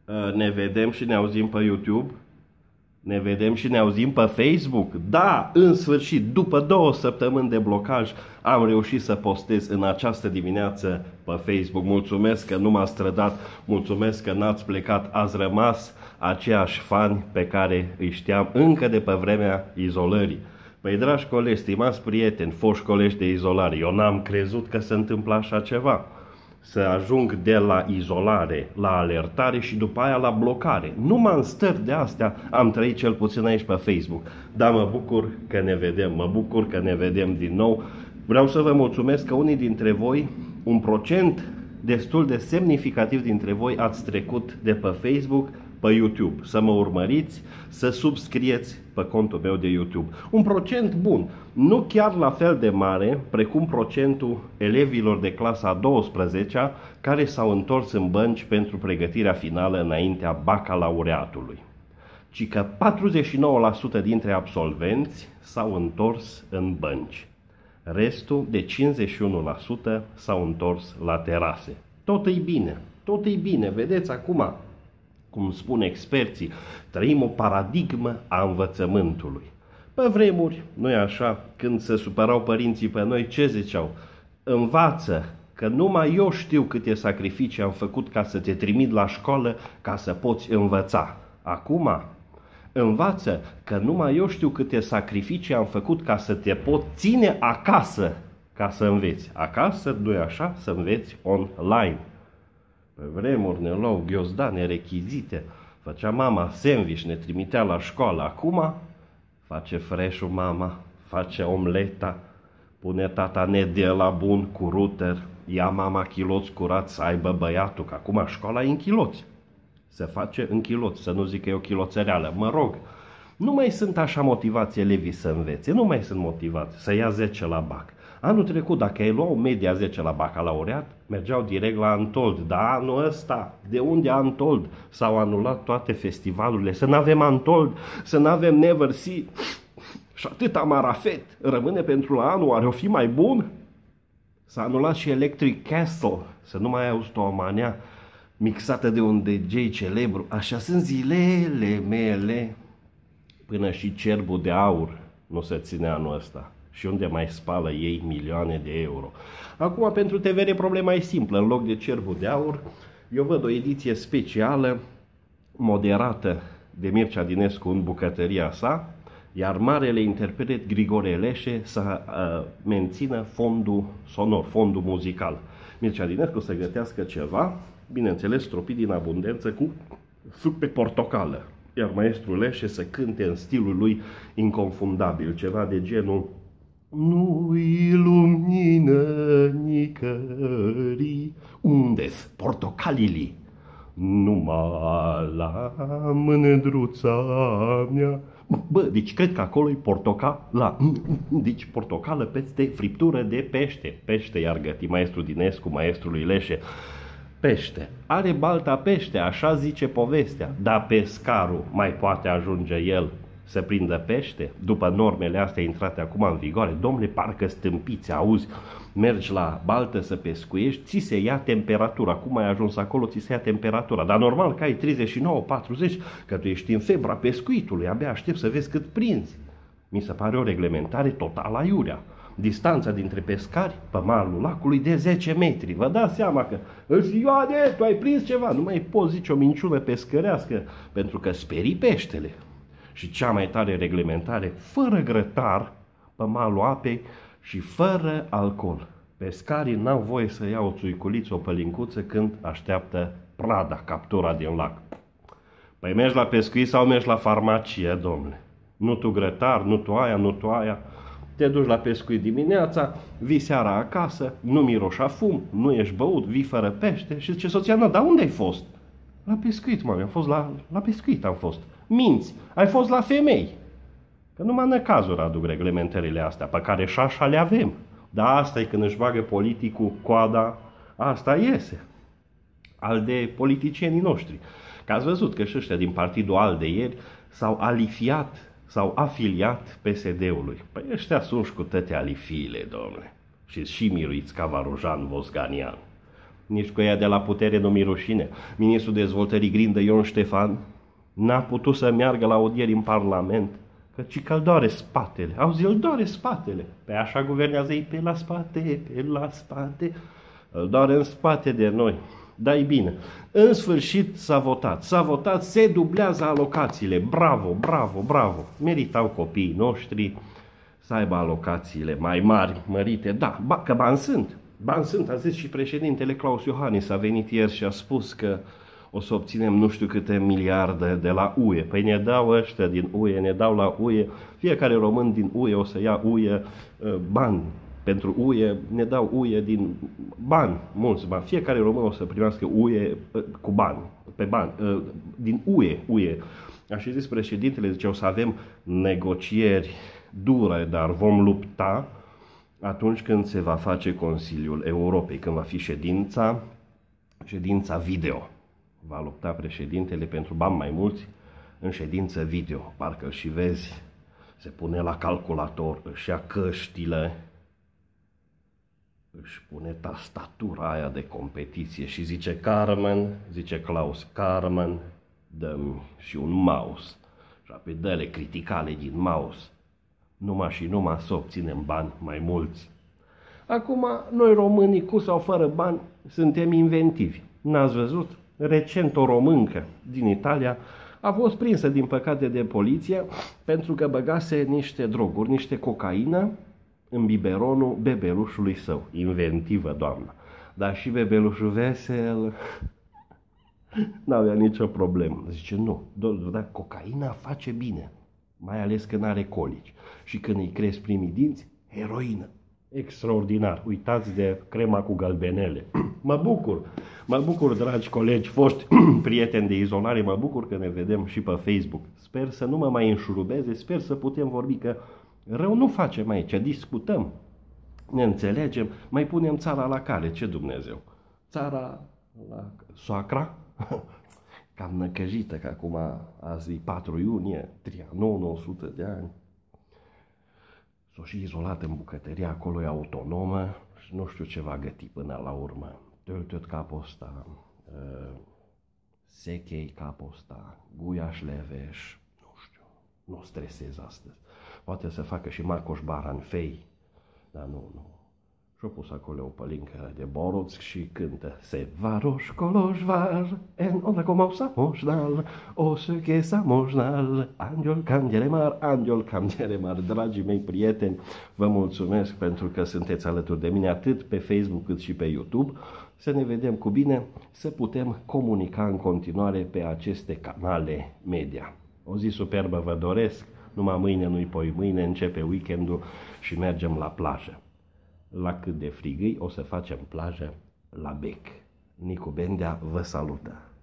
Ne vedem și ne auzim pe YouTube? Ne vedem și ne auzim pe Facebook? Da, în sfârșit, după 2 săptămâni de blocaj, am reușit să postez în această dimineață pe Facebook. Mulțumesc că nu m-ați trădat, mulțumesc că n-ați plecat, ați rămas aceiași fani pe care îi știam încă de pe vremea izolării. Păi, dragi colegi, stimați prieteni, foști colegi de izolare, eu n-am crezut că se întâmplă așa ceva. Să ajung de la izolare la alertare și după aia la blocare. Numai în stări de astea am trăit cel puțin aici pe Facebook. Dar mă bucur că ne vedem, mă bucur că ne vedem din nou. Vreau să vă mulțumesc că unii dintre voi, un procent destul de semnificativ dintre voi ați trecut de pe Facebook pe YouTube, să mă urmăriți, să subscrieți pe contul meu de YouTube. Un procent bun, nu chiar la fel de mare precum procentul elevilor de clasa 12-a care s-au întors în bănci pentru pregătirea finală înaintea bacalaureatului, ci că 49% dintre absolvenți s-au întors în bănci. Restul de 51% s-au întors la terase. Tot e bine, tot e bine, vedeți acum, cum spun experții, trăim o paradigmă a învățământului. Pe vremuri, nu-i așa, când se supărau părinții pe noi, ce ziceau? Învață, că numai eu știu câte sacrificii am făcut ca să te trimit la școală, ca să poți învăța. Acum, învață, că numai eu știu câte sacrificii am făcut ca să te pot ține acasă, ca să înveți. Acasă, nu-i așa, să înveți online. Pe vremuri ne luau ghiozdane, rechizite, făcea mama sandwich, ne trimitea la școală. Acum face fresh-ul mama, face omleta, pune tata net de la bun cu router, ia mama chiloți curați să aibă băiatul, că acum școala e în chiloți. Se face în chiloți, să nu zic că e o chiloțăreală. Mă rog, nu mai sunt așa motivați elevii să învețe, nu mai sunt motivați să ia 10 la bac. Anul trecut, dacă ai luat media 10 la bacalaureat, mergeau direct la Antold. Dar anul ăsta, de unde Antold? S-au anulat toate festivalurile. Să n-avem Antold, să n-avem Never See. Și atâta marafet rămâne pentru la anul, oare o fi mai bun? S-a anulat și Electric Castle, să nu mai auzi o manea mixată de un DJ celebru. Așa sunt zilele mele. Până și Cerbul de Aur nu se ține anul ăsta. Și unde mai spală ei milioane de euro. Acum, pentru TVR, problema e simplă. În loc de Cerbul de Aur, eu văd o ediție specială, moderată de Mircea Dinescu în bucătăria sa, iar marele interpret Grigore Leșe să mențină fondul sonor, fondul muzical. Mircea Dinescu să gătească ceva, bineînțeles, stropit din abundență cu suc pe portocală. Iar maestrul Leșe să cânte în stilul lui inconfundabil, ceva de genul: nu-i lumină nicării. Unde-s portocalii? Numai la mândruța mea. Bă, deci cred că acolo e portocala. Deci portocală peste friptură de pește. Pește i-ar găti maestrul Dinescu, maestrului Leșe. Pește. Are balta pește, așa zice povestea. Dar pescarul mai poate ajunge el să prindă pește? După normele astea intrate acum în vigoare, domnule, parcă stâmpiți, auzi, mergi la baltă să pescuiești, ți se ia temperatura. Cum ai ajuns acolo, ți se ia temperatura. Dar normal că ai 39-40, că tu ești în febra pescuitului, abia aștept să vezi cât prinzi. Mi se pare o reglementare total aiurea. Distanța dintre pescari pe malul lacului de 10 metri. Vă dați seama că, Ioane, tu ai prins ceva, nu mai poți zice o minciună pescărească, pentru că sperii peștele. Și cea mai tare reglementare, fără grătar pe malul apei și fără alcool. Pescarii n-au voie să iau o țuiculiță, o pălincuță când așteaptă prada, captura din lac. Păi mergi la pescuit sau mergi la farmacie, domnule? Nu tu grătar, nu tu aia, nu tu aia. Te duci la pescuit dimineața, vii seara acasă, nu miroși a fum, nu ești băut, vii fără pește și zice soția: dar unde ai fost? La pescuit, mami, am fost la pescuit am fost. Minți, ai fost la femei. Că numai în cazuri aduc reglementările astea, pe care și așa le avem. Dar asta e când își bagă politicul coada, asta iese. Al de politicienii noștri. Că ați văzut că și ăștia din partidul ALDE ieri s-au afiliat PSD-ului. Păi ăștia sunt cu toate alifiile, domnule. Și miruiți ca Varojan Vosganian. Nici cu ea de la putere nu-mi rușine. Ministrul Dezvoltării Grindă, Ion Ștefan, n-a putut să meargă la audieri în Parlament, căci că îl doare spatele. Auzi, îl doare spatele. Pe așa guvernează ei pe la spate, pe la spate. Îl doare în spate de noi. Dar e bine. În sfârșit s-a votat, se dublează alocațiile. Bravo, bravo, bravo. Meritau copiii noștri să aibă alocațiile mai mari, mărite. Da, că bani sunt. Bani sunt, a zis și președintele Claus Iohannis, a venit ieri și a spus că o să obținem nu știu câte miliarde de la UE. Păi ne dau ăștia din UE, ne dau la UE, fiecare român din UE o să ia UE bani pentru UE, ne dau UE din bani, mulți bani. Fiecare român o să primească UE cu bani, pe bani, din UE. Așa zis președintele, zice, o să avem negocieri dure, dar vom lupta atunci când se va face Consiliul Europei, când va fi ședința video. Va lupta președintele pentru bani mai mulți în ședință video. Parcă și vezi, se pune la calculator, își ia căștile, își pune tastatura aia de competiție și zice Carmen, zice Claus, Carmen, dă-mi și un mouse. Și apoi dă-le criticale din mouse. Numai și numai să obținem bani mai mulți. Acum, noi românii, cu sau fără bani, suntem inventivi. N-ați văzut? Recent o româncă din Italia a fost prinsă, din păcate, de poliție pentru că băgase niște droguri, niște cocaină în biberonul bebelușului său. Inventivă, doamna. Dar și bebelușul vesel n-avea nicio problemă. Zice, nu, dar cocaina face bine, mai ales când are colici. Și când îi cresc primii dinți, heroină. Extraordinar. Uitați de crema cu galbenele. Mă bucur, dragi colegi, foști prieteni de izolare, mă bucur că ne vedem și pe Facebook. Sper să nu mă mai înșurubeze, sper să putem vorbi, că rău nu facem aici, discutăm, ne înțelegem, mai punem țara la cale, ce Dumnezeu? Țara la soacra? Cam năcăjită, că acum azi e 4 iunie, Trianon, 100 de ani. S-o și izolat în bucătărie, acolo e autonomă și nu știu ce va găti până la urmă. Töltött caposta, sechei caposta, guiaș leveș, nu știu, nu stresez astăzi. Poate să facă și macoș baranfei, dar nu. Și-a pus acolo o pălincă de Boroț și cântă: Se varoș coloșvar, en onda comau samoșnal, o suche samoșnal, angiol cam geremar. Dragii mei prieteni, vă mulțumesc pentru că sunteți alături de mine atât pe Facebook cât și pe YouTube. Să ne vedem cu bine, să putem comunica în continuare pe aceste canale media. O zi superbă vă doresc, numai mâine, nu-i poi mâine, începe weekendul și mergem la plajă. La cât de frigâi o să facem plajă la Bec. Nicu Bendea vă salută!